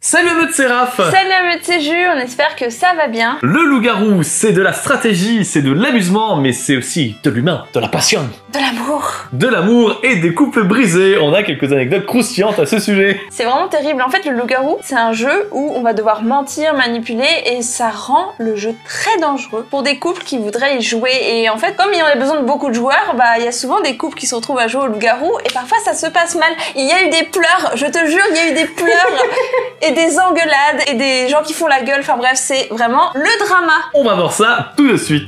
Salut à meute, c'est Raph. Salut à meute, c'est Ju, on espère que ça va bien. Le loup-garou, c'est de la stratégie, c'est de l'amusement, mais c'est aussi de l'humain, de la passion. De l'amour. De l'amour et des couples brisés. On a quelques anecdotes croustillantes à ce sujet. C'est vraiment terrible. En fait, le loup-garou, c'est un jeu où on va devoir mentir, manipuler, et ça rend le jeu très dangereux pour des couples qui voudraient y jouer. Et en fait, comme il y a besoin de beaucoup de joueurs, il y a souvent des couples qui se retrouvent à jouer au loup-garou, et parfois ça se passe mal. Il y a eu des pleurs, je te jure, il y a eu des pleurs, et des engueulades, et des gens qui font la gueule. Enfin bref, c'est vraiment le drama. On va voir ça tout de suite.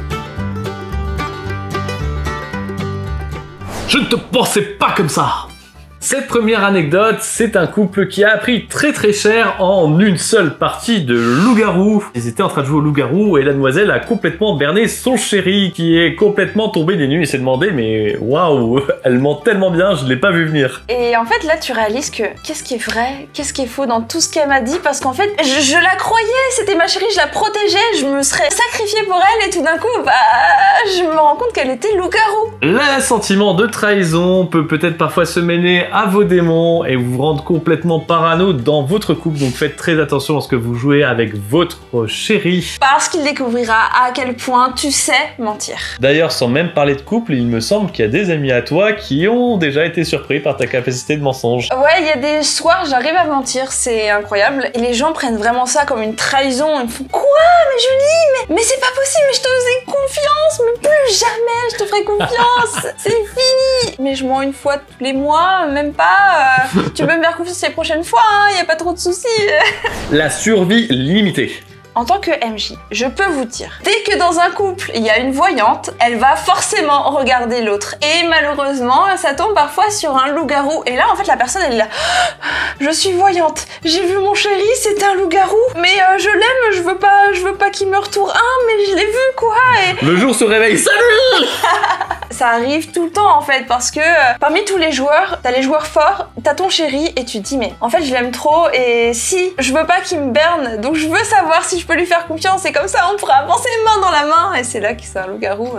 Je ne te pensais pas comme ça. Cette première anecdote, c'est un couple qui a appris très cher en une seule partie de loup-garou. Ils étaient en train de jouer au loup-garou et la demoiselle a complètement berné son chéri qui est complètement tombé des nues et s'est demandé mais waouh, elle ment tellement bien, je l'ai pas vu venir. Et en fait là tu réalises que qu'est-ce qui est vrai, qu'est-ce qui est faux dans tout ce qu'elle m'a dit, parce qu'en fait je la croyais, c'était ma chérie, je la protégeais, je me serais sacrifiée pour elle et tout d'un coup je me rends compte qu'elle était loup-garou. Le sentiment de trahison peut peut-être parfois se mêler à vos démons et vous rendre complètement parano dans votre couple, donc faites très attention lorsque vous jouez avec votre chéri. Parce qu'il découvrira à quel point tu sais mentir. D'ailleurs, sans même parler de couple, il me semble qu'il y a des amis à toi qui ont déjà été surpris par ta capacité de mensonge. Ouais, il y a des soirs, j'arrive à mentir, c'est incroyable, et les gens prennent vraiment ça comme une trahison, ils me font « Quoi? Mais Julie, mais c'est pas possible, mais je te faisais confiance, mais plus jamais je te ferai confiance, c'est fini !» Mais je mens une fois tous les mois, même pas, tu peux me faire confiance les prochaines fois, hein, y a pas trop de soucis. La survie limitée. En tant que MJ, je peux vous dire, dès que dans un couple, il y a une voyante, elle va forcément regarder l'autre. Et malheureusement, ça tombe parfois sur un loup-garou. Et là, en fait, la personne, elle est là, je suis voyante, j'ai vu mon chéri, c'est un loup-garou, mais je l'aime, je veux pas qu'il meure tour 1, mais je l'ai vu, quoi. Et... Le jour se réveille, salut. Ça arrive tout le temps, en fait, parce que parmi tous les joueurs, t'as les joueurs forts, t'as ton chéri, et tu te dis, mais en fait, je l'aime trop, et si je veux pas qu'il me berne, donc je veux savoir si je peux lui faire confiance, et comme ça on pourra avancer main dans la main, et c'est là que c'est un loup-garou.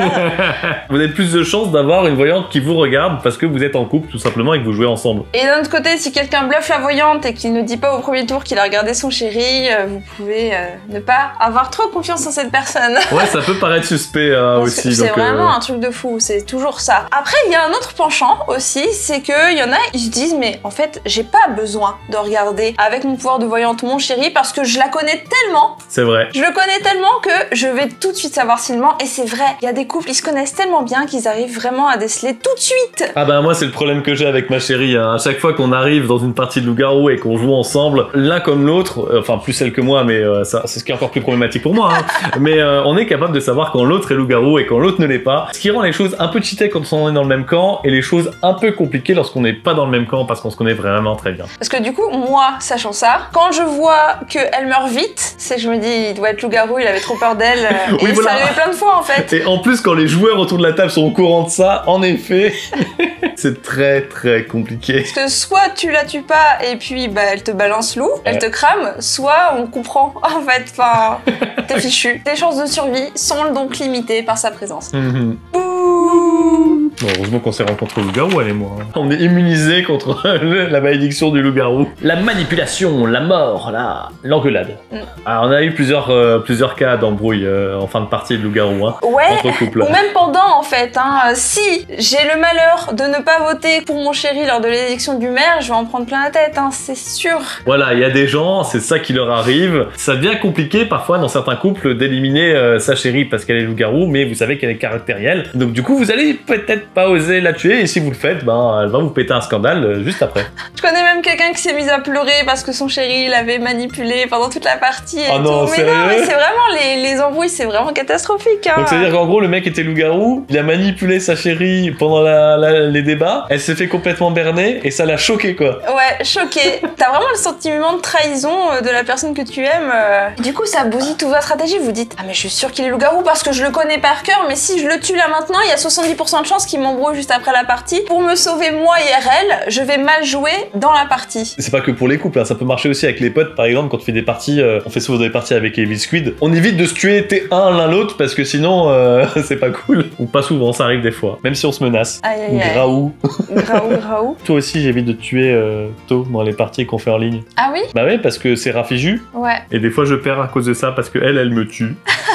Vous avez plus de chances d'avoir une voyante qui vous regarde parce que vous êtes en couple tout simplement et que vous jouez ensemble. Et d'un autre côté, si quelqu'un bluffe la voyante et qu'il ne dit pas au premier tour qu'il a regardé son chéri, vous pouvez ne pas avoir trop confiance en cette personne. Ouais, ça peut paraître suspect aussi. C'est vraiment un truc de fou, c'est toujours ça. Après, il y a un autre penchant aussi, c'est qu'il y en a, ils se disent, mais en fait, j'ai pas besoin de regarder avec mon pouvoir de voyante mon chéri parce que je la connais tellement. C'est vrai. Je le connais tellement que je vais tout de suite savoir s'il ment, et c'est vrai. Il y a des couples, ils se connaissent tellement bien qu'ils arrivent vraiment à déceler tout de suite. Ah bah moi c'est le problème que j'ai avec ma chérie, hein. À chaque fois qu'on arrive dans une partie de loup-garou et qu'on joue ensemble, l'un comme l'autre, enfin plus elle que moi, mais ça c'est ce qui est encore plus problématique pour moi, hein. Mais on est capable de savoir quand l'autre est loup-garou et quand l'autre ne l'est pas, ce qui rend les choses un peu cheatées quand on est dans le même camp et les choses un peu compliquées lorsqu'on n'est pas dans le même camp parce qu'on se connaît vraiment très bien. Parce que du coup, moi, sachant ça, quand je vois qu'elle meurt vite, c'est je me dis, il doit être loup-garou, il avait trop peur d'elle, oui, et voilà. ça arrive plein de fois en fait. Et en plus, quand les joueurs autour de la table sont au courant de ça, en effet, c'est très compliqué. Parce que soit tu la tues pas et puis elle te balance loup, elle te crame, soit on comprend en fait, enfin, t'es fichu. Tes chances de survie sont donc limitées par sa présence. Bon, heureusement qu'on s'est rencontrés au loup-garou, elle et moi. On est immunisés contre la malédiction du loup-garou. La manipulation, la mort, l'engueulade. Alors, on a eu plusieurs cas d'embrouille en fin de partie de loup-garou, hein, entre couples. Ou même pendant en fait. Hein. Si j'ai le malheur de ne pas voter pour mon chéri lors de l'élection du maire, je vais en prendre plein la tête, hein, c'est sûr. Voilà, il y a des gens, c'est ça qui leur arrive. Ça devient compliqué parfois dans certains couples d'éliminer sa chérie parce qu'elle est loup-garou, mais vous savez qu'elle est caractérielle. Donc du coup, vous allez peut-être pas oser la tuer, et si vous le faites, elle va vous péter un scandale juste après. Je connais même quelqu'un qui s'est mis à pleurer parce que son chéri l'avait manipulé pendant toute la partie et oh non, tout. sérieux? Mais non, mais c'est vraiment les embrouilles, c'est vraiment catastrophique. Hein. Donc c'est à dire qu'en gros, le mec était loup-garou, il a manipulé sa chérie pendant les débats, elle s'est fait complètement berner et ça l'a choqué quoi. Ouais, choqué. T'as vraiment le sentiment de trahison de la personne que tu aimes. Du coup, ça bousille toute votre stratégie. Vous dites, ah mais je suis sûre qu'il est loup-garou parce que je le connais par cœur, mais si je le tue là maintenant, il y a 70% de chances qu'il qui m'embrouille juste après la partie. Pour me sauver moi IRL, je vais mal jouer dans la partie. C'est pas que pour les couples, hein. Ça peut marcher aussi avec les potes, par exemple, quand on fait des parties, on fait souvent des parties avec Evil Squid. On évite de se tuer T1 l'un l'autre parce que sinon, c'est pas cool. Ou pas souvent, ça arrive des fois. Même si on se menace. Aïe aïe aïe. Graou. Graou. Toi aussi, j'évite de te tuer tôt dans les parties qu'on fait en ligne. Ah oui? Bah ouais, parce que c'est Rafiju. Ouais. Et des fois, je perds à cause de ça parce que elle me tue.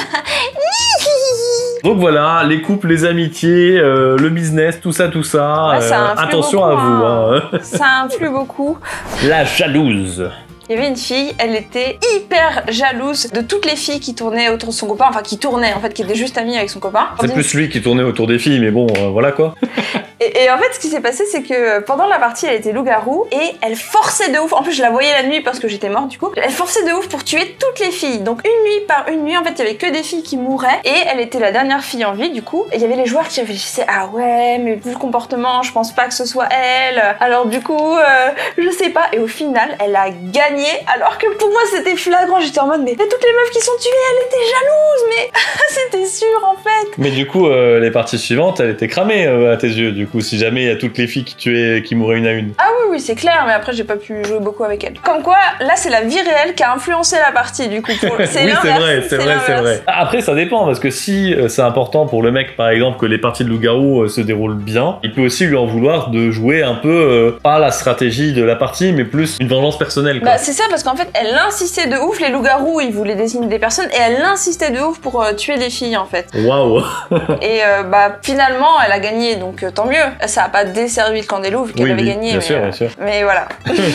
Donc voilà, les couples, les amitiés, le business, tout ça. Ouais, ça influe attention beaucoup, à vous. Hein. Ça influe beaucoup. La jalouse. Il y avait une fille, elle était hyper jalouse de toutes les filles qui tournaient autour de son copain, enfin qui tournaient en fait, qui étaient juste amies avec son copain. C'est plus lui qui tournait autour des filles, mais bon, voilà quoi. Et en fait, ce qui s'est passé, c'est que pendant la partie, elle était loup-garou et elle forçait de ouf. En plus, je la voyais la nuit parce que j'étais morte du coup. Elle forçait de ouf pour tuer toutes les filles. Donc une nuit par une nuit, en fait, il y avait que des filles qui mouraient et elle était la dernière fille en vie du coup. Et il y avait les joueurs qui réfléchissaient, ah ouais, mais vu le comportement, je pense pas que ce soit elle. Alors du coup, je sais pas. Et au final, elle a gagné. Alors que pour moi, c'était flagrant. J'étais en mode, mais toutes les meufs qui sont tuées, elle était jalouse, mais c'était sûr en fait. Mais du coup, les parties suivantes, elle était cramée à tes yeux. Du coup, si jamais il y a toutes les filles qui mouraient une à une. Ah oui, c'est clair, mais après, j'ai pas pu jouer beaucoup avec elle. Comme quoi, là, c'est la vie réelle qui a influencé la partie, du coup. Oui, c'est vrai. Après, ça dépend, parce que si c'est important pour le mec, par exemple, que les parties de loup-garou se déroulent bien, il peut aussi lui en vouloir de jouer un peu, pas la stratégie de la partie, mais plus une vengeance personnelle, quoi. Bah, c'est ça, parce qu'en fait, elle insistait de ouf, les loups-garous, ils voulaient désigner des personnes, et elle insistait de ouf pour tuer les filles, en fait. Waouh. Et bah, finalement, elle a gagné, donc tant mieux. Ça a pas desservi le camp des loups, vu qu'elle avait gagné. Bien sûr. Mais voilà.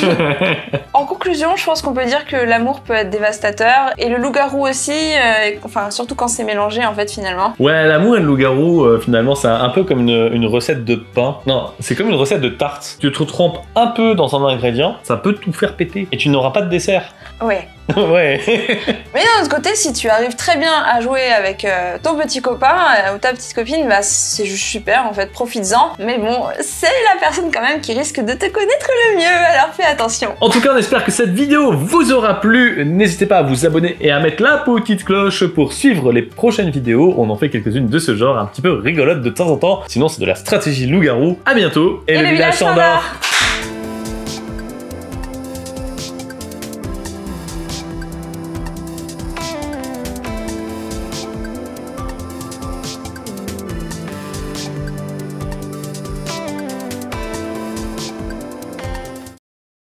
En conclusion, je pense qu'on peut dire que l'amour peut être dévastateur, et le loup-garou aussi, enfin, surtout quand c'est mélangé, en fait, finalement. Ouais, l'amour et le loup-garou, finalement, c'est un peu comme une recette de pain. Non, c'est comme une recette de tarte. Tu te trempes un peu dans un ingrédient, ça peut tout faire péter, et tu n'auras pas de dessert. Ouais. Ouais. Mais d'un autre côté, si tu arrives très bien à jouer avec ton petit copain ou ta petite copine, bah c'est juste super en fait, profites-en. Mais bon, c'est la personne quand même qui risque de te connaître le mieux, alors fais attention. En tout cas, on espère que cette vidéo vous aura plu. N'hésitez pas à vous abonner et à mettre la petite cloche pour suivre les prochaines vidéos. On en fait quelques-unes de ce genre, un petit peu rigolotes de temps en temps. Sinon, c'est de la stratégie loup-garou. À bientôt et le village s'endort.